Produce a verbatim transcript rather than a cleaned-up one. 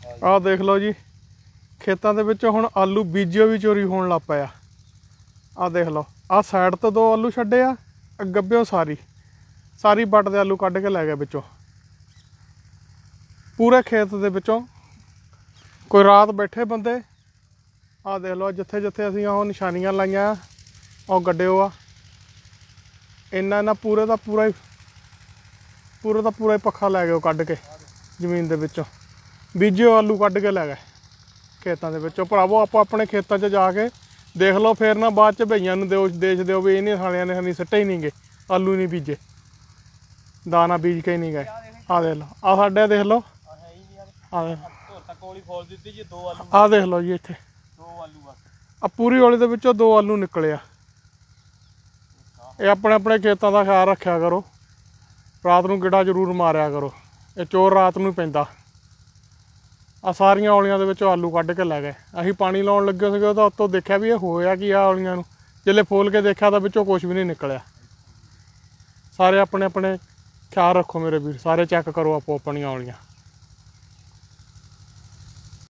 ਆਹ ਦੇਖ ਲਓ ਜੀ, ਖੇਤਾਂ ਦੇ ਵਿੱਚ ਹੁਣ ਆਲੂ ਬੀਜੇ ਵੀ ਚੋਰੀ ਹੋਣ ਲੱਗ ਪਏ ਆ। ਆਹ ਦੇਖ ਲਓ, ਆਹ ਸਾਈਡ ਤੋਂ ਦੋ ਆਲੂ ਛੱਡੇ ਆ, ਗੱਬਿਓ ਸਾਰੀ ਸਾਰੀ ਵੱਟ ਦੇ ਆਲੂ ਕੱਢ ਕੇ ਲੈ ਗਏ ਵਿੱਚੋਂ, ਪੂਰੇ ਖੇਤ ਦੇ ਵਿੱਚੋਂ। ਕੋਈ ਰਾਤ ਬੈਠੇ ਬੰਦੇ, ਆਹ ਦੇਖ ਲਓ ਜਿੱਥੇ ਜਿੱਥੇ ਅਸੀਂ ਉਹ ਨਿਸ਼ਾਨੀਆਂ ਲਾਈਆਂ ਉਹ ਗੱਡਿਓ ਆ, ਇੰਨਾ ਇੰਨਾ ਪੂਰੇ ਦਾ ਪੂਰਾ ਹੀ ਪੂਰੇ ਦਾ ਪੂਰਾ ਹੀ ਪੱਖਾ ਲੈ ਗਏ ਉਹ ਕੱਢ ਕੇ ਜ਼ਮੀਨ ਦੇ ਵਿੱਚੋਂ। ਬੀਜੇ ਆਲੂ ਕੱਢ ਕੇ ਲੈ ਗਏ ਖੇਤਾਂ ਦੇ ਵਿੱਚੋਂ। ਭਰਾਵੋ ਆਪੋ ਆਪਣੇ ਖੇਤਾਂ 'ਚ ਜਾ ਕੇ ਦੇਖ ਲਓ, ਫਿਰ ਨਾ ਬਾਅਦ 'ਚ ਭਈਆਂ ਨੂੰ ਦਿਓ ਦੇਸ਼ ਦਿਓ ਵੀ ਇਹਨੇ ਸਾਲਿਆਂ ਨੇ ਸਾਨੂੰ ਸਿੱਟੇ ਹੀ ਨਹੀਂ ਗਏ, ਆਲੂ ਨਹੀਂ ਬੀਜੇ, ਦਾਣਾ ਬੀਜ ਕੇ ਹੀ ਨਹੀਂ ਗਏ। ਆਹ ਦੇਖ ਲਓ, ਆਹ ਸਾਡੇ ਦੇਖ ਲਓ, ਆਹ ਆਹ ਦੇਖ ਲਓ ਜੀ, ਇੱਥੇ ਆ ਪੂਰੀ ਔਲੇ ਦੇ ਵਿੱਚੋਂ ਦੋ ਆਲੂ ਨਿਕਲੇ ਆ। ਇਹ ਆਪਣੇ ਆਪਣੇ ਖੇਤਾਂ ਦਾ ਖਿਆਲ ਰੱਖਿਆ ਕਰੋ, ਰਾਤ ਨੂੰ ਗੇੜਾ ਜ਼ਰੂਰ ਮਾਰਿਆ ਕਰੋ, ਇਹ ਚੋਰ ਰਾਤ ਨੂੰ ਪੈਂਦਾ। ਆ ਸਾਰੀਆਂ ਔਲੀਆਂ ਦੇ ਵਿੱਚੋਂ ਆਲੂ ਕੱਢ ਕੇ ਲੈ ਗਏ। ਅਸੀਂ ਪਾਣੀ ਲਾਉਣ ਲੱਗੇ ਸੀਗੇ ਤਾਂ ਉੱਤੋਂ ਦੇਖਿਆ ਵੀ ਇਹ ਹੋਇਆ ਕੀ ਆ ਔਲੀਆਂ ਨੂੰ, ਜਿਹੜੇ ਫੋਲ ਕੇ ਦੇਖਿਆ ਤਾਂ ਵਿੱਚੋਂ ਕੁਛ ਵੀ ਨਹੀਂ ਨਿਕਲਿਆ। ਸਾਰੇ ਆਪਣੇ ਆਪਣੇ ਖਿਆਲ ਰੱਖੋ ਮੇਰੇ ਵੀਰ, ਸਾਰੇ ਚੈੱਕ ਕਰੋ ਆਪੋ ਆਪਣੀਆਂ ਔਲੀਆਂ।